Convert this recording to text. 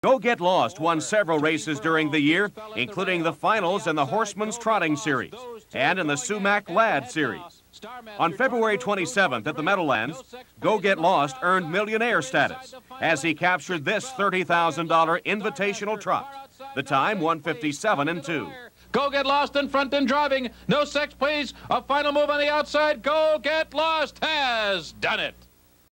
Go Get Lost won several races during the year, including the finals in the Horseman's Trotting Series and in the Sumac Lad Series. On February 27th at the Meadowlands, Go Get Lost earned millionaire status as he captured this $30,000 Invitational Trot. The time, 1:57.2. Go Get Lost in front and driving. No sex, please. A final move on the outside. Go Get Lost has done it.